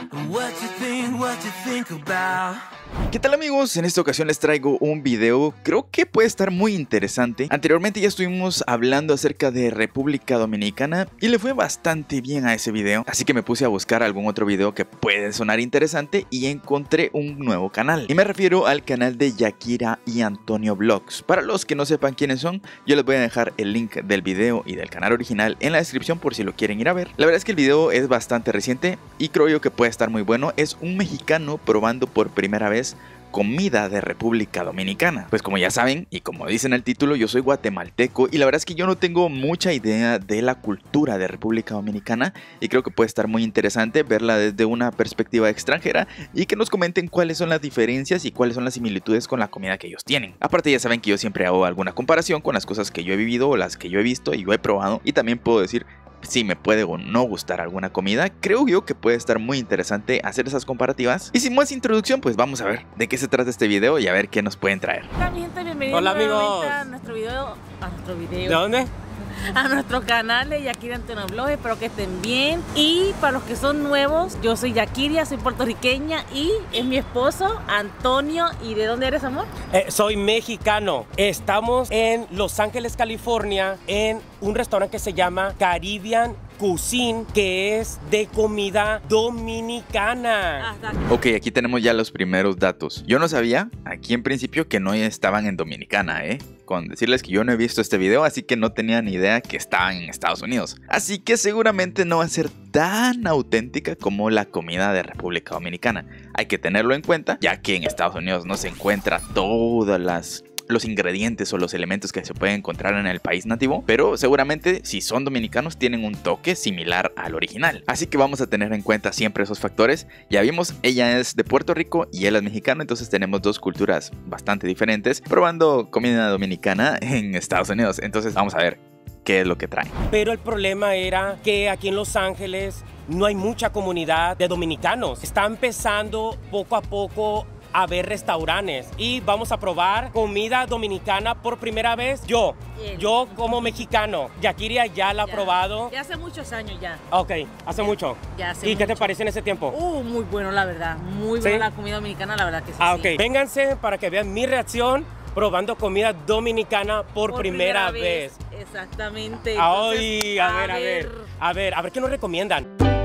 ¿Qué tal, amigos? En esta ocasión les traigo un video, creo que puede estar muy interesante. Anteriormente ya estuvimos hablando acerca de República Dominicana y le fue bastante bien a ese video, así que me puse a buscar algún otro video que puede sonar interesante y encontré un nuevo canal. Y me refiero al canal de Yakira y Antonio Vlogs. Para los que no sepan quiénes son, yo les voy a dejar el link del video y del canal original en la descripción por si lo quieren ir a ver. La verdad es que el video es bastante reciente y creo yo que puede estar muy bueno. Es un mexicano probando por primera vez comida de República Dominicana. Pues como ya saben y como dice en el título, yo soy guatemalteco y la verdad es que yo no tengo mucha idea de la cultura de República Dominicana y creo que puede estar muy interesante verla desde una perspectiva extranjera y que nos comenten cuáles son las diferencias y cuáles son las similitudes con la comida que ellos tienen. Aparte ya saben que yo siempre hago alguna comparación con las cosas que yo he vivido o las que yo he visto y yo he probado, y también puedo decir si me puede o no gustar alguna comida. Creo yo que puede estar muy interesante hacer esas comparativas. Y sin más introducción, pues vamos a ver de qué se trata este video y a ver qué nos pueden traer. Hola mi gente, bienvenidos. Hola amigos a nuestro video. ¿De dónde? A nuestro canal de Yakira Antonio Vlogs. Espero que estén bien. Y para los que son nuevos, yo soy Yakiria, soy puertorriqueña y es mi esposo Antonio. ¿Y de dónde eres, amor? Soy mexicano. Estamos en Los Ángeles, California, en un restaurante que se llama Caribbean Cuisine, que es de comida dominicana. Ok, aquí tenemos ya los primeros datos. Yo no sabía, aquí en principio, que no estaban en Dominicana, con decirles que yo no he visto este video, así que no tenía ni idea que estaban en Estados Unidos. Así que seguramente no va a ser tan auténtica como la comida de República Dominicana. Hay que tenerlo en cuenta, ya que en Estados Unidos no se encuentra todas los ingredientes o los elementos que se pueden encontrar en el país nativo, pero seguramente si son dominicanos tienen un toque similar al original. Así que vamos a tener en cuenta siempre esos factores. Ya vimos, ella es de Puerto Rico y él es mexicano, entonces tenemos dos culturas bastante diferentes probando comida dominicana en Estados Unidos. Entonces vamos a ver qué es lo que traen. Pero el problema era que aquí en Los Ángeles no hay mucha comunidad de dominicanos. Está empezando poco a poco a ver restaurantes y vamos a probar comida dominicana por primera vez. Yo como mexicano, Yakiria ya la ha probado. Ya hace muchos años ya. Ok, hace mucho. Ya hace ¿Y mucho. qué te parece en ese tiempo? Muy bueno, la verdad. Muy buena la comida dominicana, la verdad que sí. Ok, vénganse para que vean mi reacción probando comida dominicana por primera vez. Exactamente. Entonces, ay, a ver qué nos recomiendan.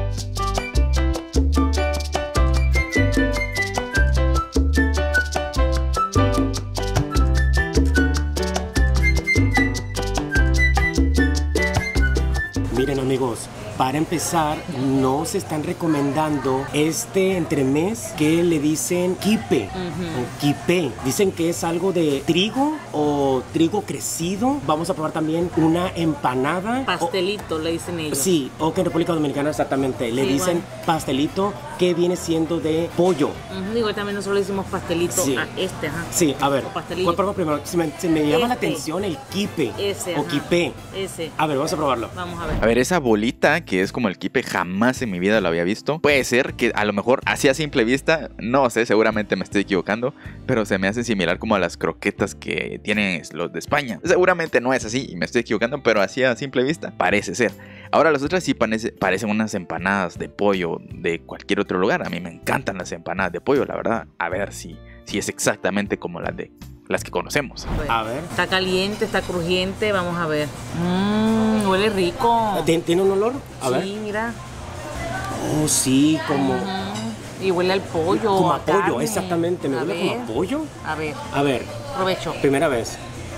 Miren amigos, para empezar, no se están recomendando este entremés que le dicen quipe o quipe. Dicen que es algo de trigo o trigo crecido. Vamos a probar también una empanada. Pastelito, le dicen ellos. Sí, o que en República Dominicana exactamente. Le dicen pastelito, que viene siendo de pollo. Igual también nosotros le decimos pastelito a este, Sí, a ver, ¿cuál pruebo primero? Se me llama la atención el quipe o quipe. A ver, vamos a probarlo. Vamos a ver. A ver, esa bolita que es como el quipe, jamás en mi vida lo había visto. Puede ser que a lo mejor así a simple vista, no sé, seguramente me estoy equivocando, pero se me hace similar como a las croquetas que tienen los de España. Seguramente no es así y me estoy equivocando, pero así a simple vista parece ser. Ahora las otras sí parecen unas empanadas de pollo de cualquier otro lugar. A mí me encantan las empanadas de pollo, la verdad. A ver si es exactamente como las que conocemos. A ver. Está caliente, está crujiente, vamos a ver. Huele rico. ¿Tiene un olor? A ver. Sí, mira. Oh, sí, como... Y huele al pollo. Como a pollo, carne. exactamente. ¿Me huele como a pollo? A ver. A ver. Provecho. Primera vez.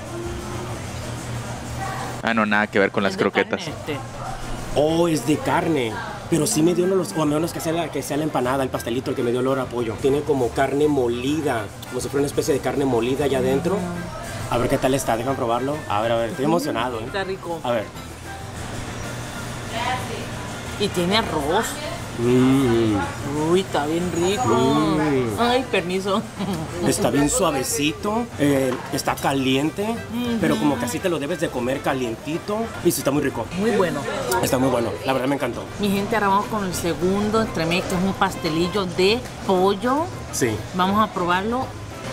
Ah, no, nada que ver con las croquetas. Oh, es de carne. Pero sí me dio olor, o a menos que sea la empanada, el pastelito, el que me dio olor a pollo. Tiene como carne molida, como si fuera una especie de carne molida allá adentro. A ver qué tal está, déjame probarlo. A ver, estoy emocionado. Está rico. A ver. Y tiene arroz. Uy, está bien rico. Ay, permiso. Está bien suavecito, está caliente, pero como que así te lo debes de comer calientito. Y sí, está muy rico. Muy bueno. Está muy bueno, la verdad me encantó. Mi gente, ahora vamos con el segundo entremés, que es un pastelillo de pollo. Sí. Vamos a probarlo.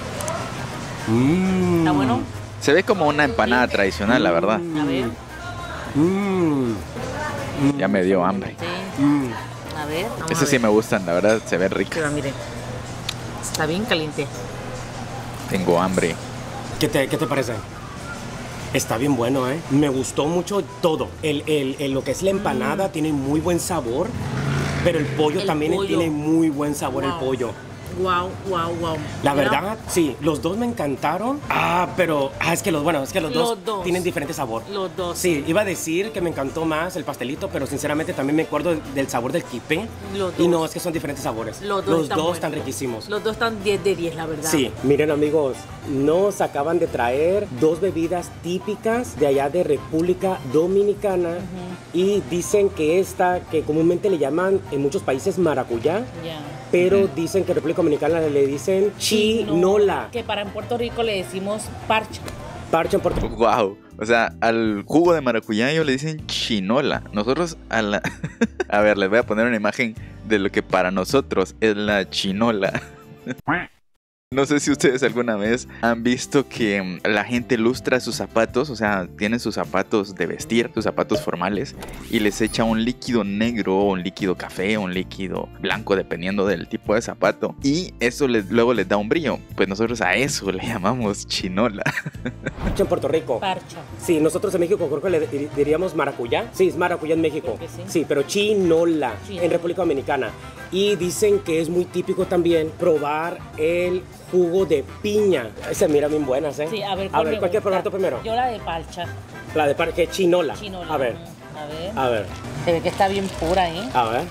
¿Está bueno? Se ve como una empanada tradicional, la verdad. A ver. Ya me dio hambre. Sí. A ver, vamos a Ese sí ver. me gustan, la verdad, se ve rico. Pero miren, está bien caliente. Tengo hambre. ¿Qué te parece? Está bien bueno, ¿eh? Me gustó mucho todo. Lo que es la empanada tiene muy buen sabor, pero el pollo El también pollo. tiene muy buen sabor, el Wow. pollo. Wow, wow, wow. La Mira, verdad, sí, los dos me encantaron. Pero es que los Los dos. tienen diferente sabor. Los dos. Sí, iba a decir que me encantó más el pastelito, pero sinceramente también me acuerdo del sabor del quipé. Los Y dos. no, es que son diferentes sabores. Los dos están buenos. están riquísimos. Los dos están 10 de 10, la verdad. Sí, miren amigos, nos acaban de traer dos bebidas típicas de allá de República Dominicana y dicen que esta, que comúnmente le llaman en muchos países maracuyá, Ya. pero dicen que en República Dominicana le dicen chinola. Que para en Puerto Rico le decimos parcha. Parcha en Puerto Rico. Wow. O sea, al jugo de maracuyá ellos le dicen chinola. Nosotros a la... A ver, les voy a poner una imagen de lo que para nosotros es la chinola. No sé si ustedes alguna vez han visto que la gente lustra sus zapatos, o sea, tienen sus zapatos de vestir, sus zapatos formales, y les echa un líquido negro, un líquido café, un líquido blanco, dependiendo del tipo de zapato, y eso luego les da un brillo. Pues nosotros a eso le llamamos chinola. Parcha en Puerto Rico. Parcha. Sí, nosotros en México creo que le diríamos maracuyá. Sí, es maracuyá en México. Creo que sí. Sí, pero chinola Chinola. en República Dominicana. Y dicen que es muy típico también probar el jugo de piña. Se miran bien buenas, ¿eh? Sí, a ver, ¿cuál me quieres gusta? probar tú primero? Yo la de parcha. La de parque chinola. Chinola. A ver, A ver. a ver, Se ve que está bien pura, ¿eh? a ver.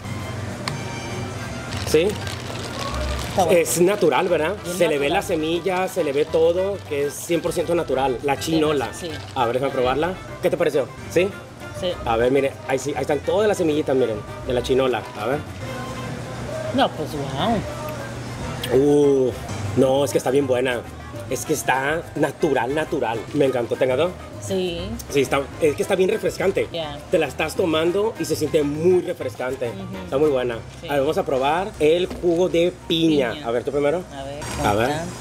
¿Sí? Está buena. Es natural, ¿verdad? Bien Se le ve natural. la semilla, se le ve todo, que es 100% natural. La chinola. Sí. A ver, déjame probarla. ¿Qué te pareció? ¿Sí? Sí. A ver, mire, ahí, sí, ahí están todas las semillitas, miren, de la chinola. A ver. No, pues wow. No, es que está bien buena. Es que está natural. Me encantó. ¿Tenga dos? Sí. Sí, es que está bien refrescante. Ya. Te la estás tomando y se siente muy refrescante. Está muy buena. Sí. A ver, vamos a probar el jugo de piña. Piña. A ver, tú primero. A ver. A ver. está?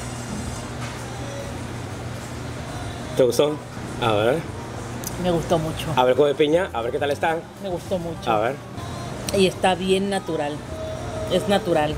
¿Te gustó? A ver. Me gustó mucho. A ver, el jugo de piña. A ver qué tal está. Me gustó mucho. A ver. Y está bien natural. Es natural.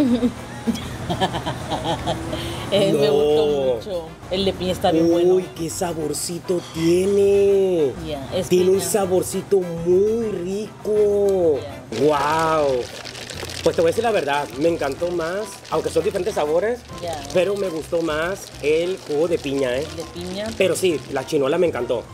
Me No. gustó mucho. El de piña está bien bueno. Uy, qué saborcito tiene. Ya, es Tiene un piña. saborcito muy rico. ¡Wow! Pues te voy a decir la verdad, me encantó más, aunque son diferentes sabores, Ya. pero me gustó más el jugo de piña, ¿eh? El de piña. Pero sí, la chinola me encantó.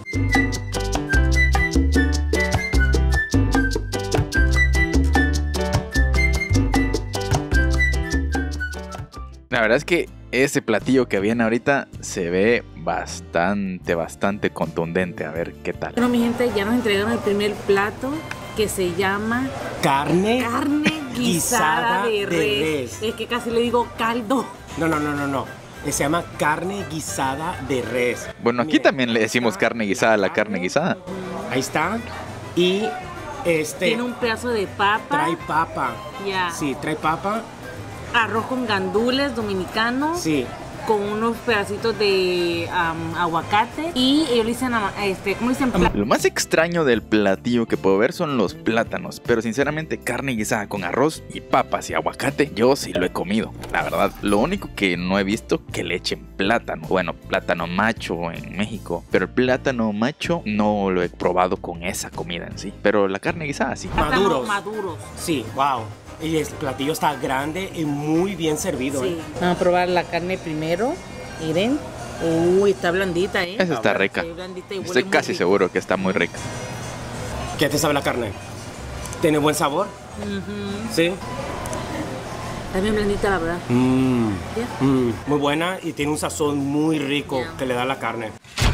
La verdad es que ese platillo que viene ahorita se ve bastante contundente. A ver qué tal. Bueno, mi gente, ya nos entregaron el primer plato que se llama Carne. carne guisada de res. res. Es que casi le digo caldo. No. Se llama carne guisada de res. Bueno, aquí Mire, también le ahí decimos está carne guisada a la carne guisada. Ahí está. Y Tiene un pedazo de papa. trae papa. Ya. Sí, trae papa. Arroz con gandules dominicano. Sí. Con unos pedacitos de aguacate. Y ellos le dicen, ¿cómo le dicen? Lo más extraño del platillo que puedo ver son los plátanos, pero sinceramente carne guisada con arroz y papas y aguacate, yo sí lo he comido. La verdad, lo único que no he visto que le echen plátano. Bueno, plátano macho en México, pero el plátano macho no lo he probado con esa comida en sí. Pero la carne guisada sí. Maduros. Maduros. Sí, wow. Y el platillo está grande y muy bien servido. Sí. Vamos a probar la carne primero. Miren. Uy, está blandita, ¿eh? Esa está rica. Está blandita y huele Estoy muy casi rico. seguro que está muy rica. ¿Qué te sabe la carne? ¿Tiene buen sabor? Ujú. Sí. Está bien blandita, la verdad. Ya. Muy buena y tiene un sazón muy rico Ya. que le da la carne.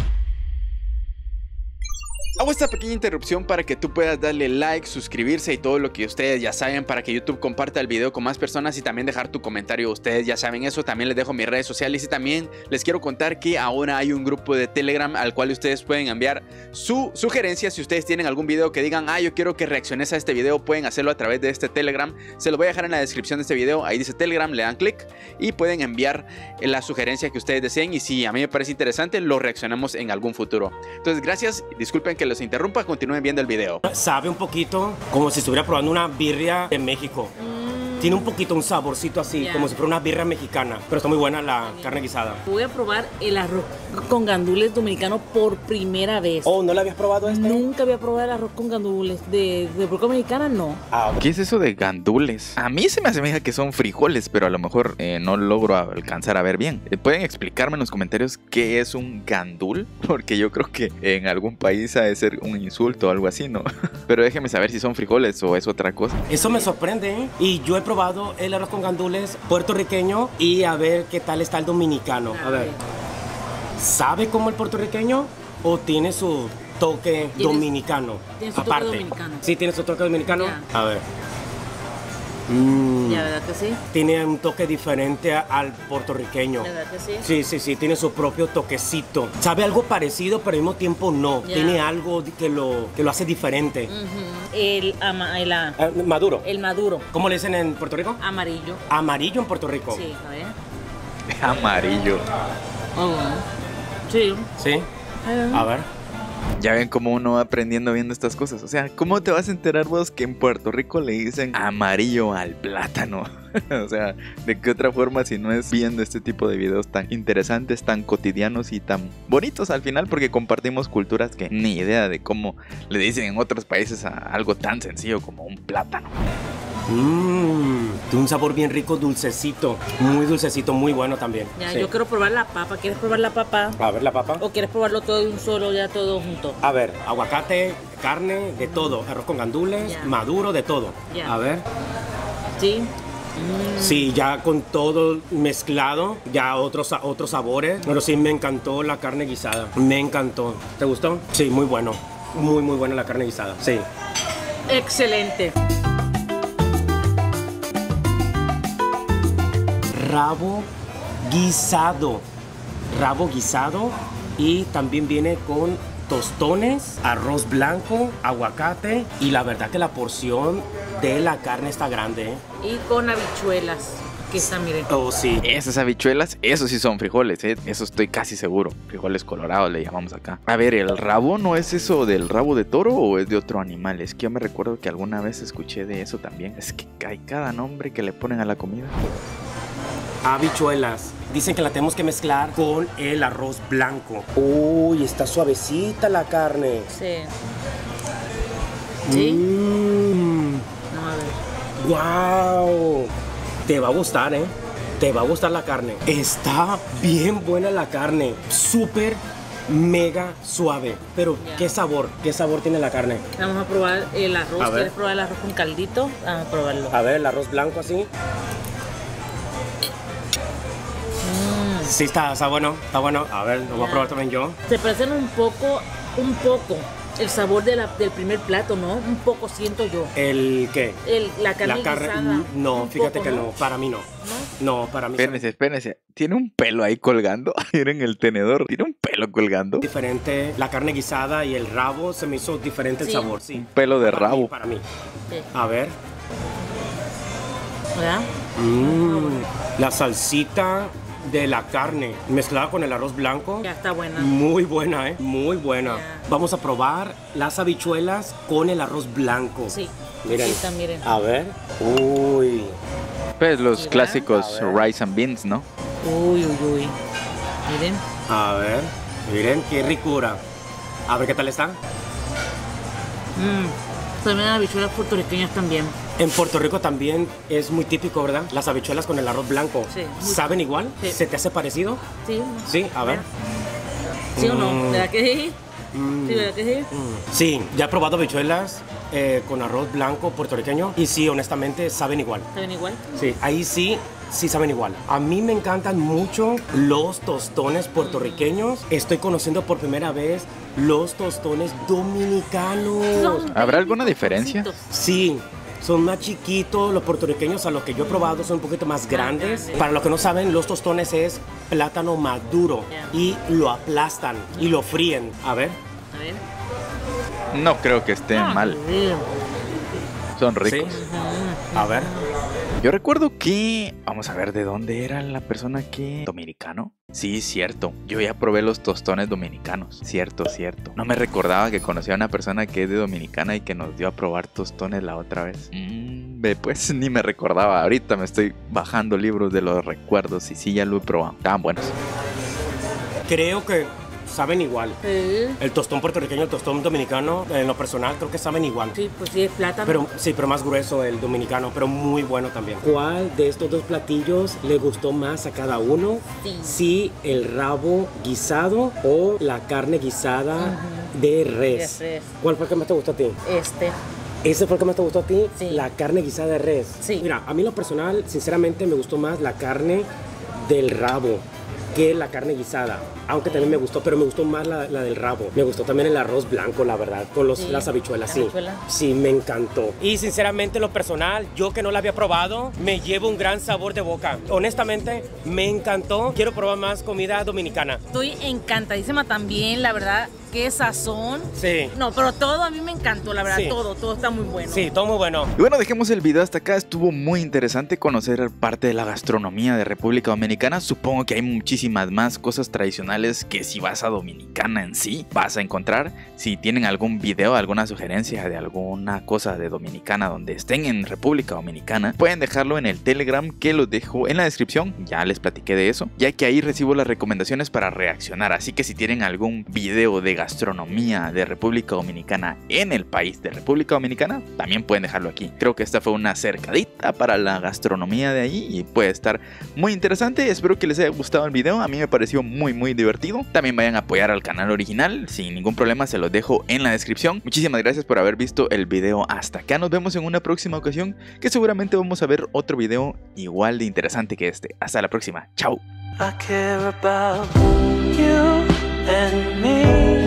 Hago esta pequeña interrupción para que tú puedas darle like, suscribirse y todo lo que ustedes ya saben, para que YouTube comparta el video con más personas y también dejar tu comentario. Ustedes ya saben eso. También les dejo mis redes sociales y también les quiero contar que ahora hay un grupo de Telegram al cual ustedes pueden enviar su sugerencia. Si ustedes tienen algún video que digan, yo quiero que reacciones a este video, pueden hacerlo a través de este Telegram. Se lo voy a dejar en la descripción de este video. Ahí dice Telegram, le dan clic y pueden enviar la sugerencia que ustedes deseen. Y si a mí me parece interesante, lo reaccionamos en algún futuro. Entonces, gracias. Disculpen que les los interrumpa, continúen viendo el video. Sabe un poquito como si estuviera probando una birria de México. Tiene un poquito un saborcito así, como si fuera una birria mexicana. Pero está muy buena la carne guisada. Voy a probar el arroz con gandules dominicano por primera vez. Oh, ¿no la habías probado este? Nunca había probado el arroz con gandules. De República Dominicana, no. ¿Qué es eso de gandules? A mí se me asemeja que son frijoles, pero a lo mejor no logro alcanzar a ver bien. ¿Pueden explicarme en los comentarios qué es un gandul? Porque yo creo que en algún país ha de ser un insulto o algo así, ¿no? Pero déjenme saber si son frijoles o es otra cosa. Eso me sorprende, ¿eh? Y yo he probado el arroz con gandules puertorriqueño y a ver qué tal está el dominicano. A ver. ¿Sabe como el puertorriqueño o tiene su toque dominicano? Tiene su toque dominicano. Sí, tiene su toque dominicano. Ya. A ver. Ya, ¿verdad que sí? Tiene un toque diferente al puertorriqueño. ¿Verdad que sí? Sí, tiene su propio toquecito. Sabe algo parecido, pero al mismo tiempo no. Ya. Tiene algo que lo hace diferente. Maduro. El maduro. ¿Cómo le dicen en Puerto Rico? Amarillo. Amarillo en Puerto Rico. Sí, a ver. Amarillo. Sí. ¿Sí? A ver. Ya ven cómo uno va aprendiendo viendo estas cosas. O sea, ¿cómo te vas a enterar vos que en Puerto Rico le dicen amarillo al plátano? O sea, ¿de qué otra forma si no es viendo este tipo de videos tan interesantes, tan cotidianos y tan bonitos al final? Porque compartimos culturas que ni idea de cómo le dicen en otros países a algo tan sencillo como un plátano. Tiene un sabor bien rico, dulcecito. Muy dulcecito, muy bueno también. Ya, Sí. yo quiero probar la papa. ¿Quieres probar la papa? A ver la papa. ¿O quieres probarlo todo de un solo, ya todo junto? A ver, aguacate, carne, de todo. Arroz con gandules, Ya. maduro, de todo. Ya. A ver. Sí. Sí, ya con todo mezclado, ya otros sabores. Pero sí, me encantó la carne guisada. Me encantó. ¿Te gustó? Sí, muy bueno. Muy buena la carne guisada. Sí. Excelente. Rabo guisado. Rabo guisado. Y también viene con tostones, arroz blanco, aguacate. Y la verdad que la porción de la carne está grande, ¿eh? Y con habichuelas. Aquí está, miren. Oh, sí. Esas habichuelas, esos sí son frijoles, ¿eh? Eso estoy casi seguro. Frijoles colorados le llamamos acá. A ver, ¿el rabo no es eso del rabo de toro o es de otro animal? Es que yo me recuerdo que alguna vez escuché de eso también. Es que hay cada nombre que le ponen a la comida. Habichuelas. Dicen que la tenemos que mezclar con el arroz blanco. Uy, está suavecita la carne. Sí. ¿Sí? No, a ver. ¡Wow! Te va a gustar, ¿eh? Te va a gustar la carne. Está bien buena la carne. Súper, mega suave. Pero, Ya. ¿qué sabor? ¿Qué sabor tiene la carne? Vamos a probar el arroz. A ver. ¿Quieres probar el arroz con caldito? Vamos a probarlo. A ver, el arroz blanco así. Sí, está bueno, está bueno. A ver, lo voy a Ya. probar también yo. Se parecen un poco el sabor del primer plato, ¿no? Un poco siento yo. ¿El qué? La carne La carne. guisada. No, Un fíjate poco, que no. Para mí no. No, para mí Espérense. Tiene un pelo ahí colgando. Miren el tenedor. Tiene un pelo colgando. diferente. La carne guisada y el rabo se me hizo diferente el Sí. sabor, sí. Un pelo de Para mí, rabo. para mí. Sí. A ver. ¿Verdad? La salsita de la carne mezclada con el arroz blanco. Ya está buena. Muy buena, ¿eh? Muy buena. Ya. Vamos a probar las habichuelas con el arroz blanco. Sí. Miren. Aquí está, miren. A ver. Uy. Pues los Mira. clásicos A ver. rice and beans, ¿no? Uy. Miren. A ver. Miren qué ricura. A ver qué tal está. También habichuelas puertorriqueñas también. En Puerto Rico también es muy típico, ¿verdad? Las habichuelas con el arroz blanco. Sí. ¿Saben igual? Sí. ¿Se te hace parecido? Sí. Sí, a ver. ¿Sí o no? ¿Verdad que sí? Sí, ¿verdad que sí? Sí, ya he probado habichuelas con arroz blanco puertorriqueño y sí, honestamente, saben igual. ¿Saben igual? Sí, ahí sí saben igual. A mí me encantan mucho los tostones puertorriqueños. Estoy conociendo por primera vez los tostones dominicanos. ¿Habrá alguna diferencia? Sí, son más chiquitos. Los puertorriqueños a los que yo he probado son un poquito más grandes. grandes. Para los que no saben, los tostones es plátano maduro Ya. y lo aplastan y lo fríen. A ver. A ver. No creo que esté mal. Sí. Son ricos. Sí. A ver. Yo recuerdo que... Vamos a ver de dónde era la persona que... ¿Dominicano? Sí, cierto. Yo ya probé los tostones dominicanos. Cierto. No me recordaba que conocía a una persona que es de Dominicana y que nos dio a probar tostones la otra vez. Pues ni me recordaba. Ahorita me estoy bajando libros de los recuerdos y sí, ya lo he probado. Estaban buenos. Creo que saben igual. Sí. El tostón puertorriqueño y el tostón dominicano, en lo personal, creo que saben igual. Sí, pues sí, es plátano. Pero más grueso el dominicano, pero muy bueno también. ¿Cuál de estos dos platillos le gustó más a cada uno? Sí. Sí, el rabo guisado o la carne guisada de res. De res. ¿Cuál fue el que más te gustó a ti? ¿Ese fue el que más te gustó a ti? Sí. La carne guisada de res. Sí. Mira, a mí en lo personal, sinceramente, me gustó más la carne del rabo que la carne guisada, aunque también me gustó, pero me gustó más la del rabo. Me gustó también el arroz blanco, la verdad, con las habichuelas, sí. Sí, me encantó. Y sinceramente, en lo personal, yo que no la había probado, me llevo un gran sabor de boca. Honestamente, me encantó. Quiero probar más comida dominicana. Estoy encantadísima también, la verdad. Qué sazón. Sí. No, pero todo a mí me encantó, la verdad, Sí. todo está muy bueno. Sí, todo muy bueno. Y bueno, dejemos el video hasta acá. Estuvo muy interesante conocer parte de la gastronomía de República Dominicana. Supongo que hay muchísimas más cosas tradicionales que si vas a Dominicana en sí vas a encontrar. Si tienen algún video, alguna sugerencia de alguna cosa de Dominicana donde estén en República Dominicana, pueden dejarlo en el Telegram que los dejo en la descripción. Ya les platiqué de eso, ya que ahí recibo las recomendaciones para reaccionar. Así que si tienen algún video de gastronomía de República Dominicana en el país de República Dominicana, también pueden dejarlo aquí. Creo que esta fue una acercadita para la gastronomía de ahí y puede estar muy interesante. Espero que les haya gustado el video. A mí me pareció muy divertido. También vayan a apoyar al canal original. Sin ningún problema se los dejo en la descripción. Muchísimas gracias por haber visto el video hasta acá. Nos vemos en una próxima ocasión, que seguramente vamos a ver otro video igual de interesante que este. Hasta la próxima. Chao. I care about you and me.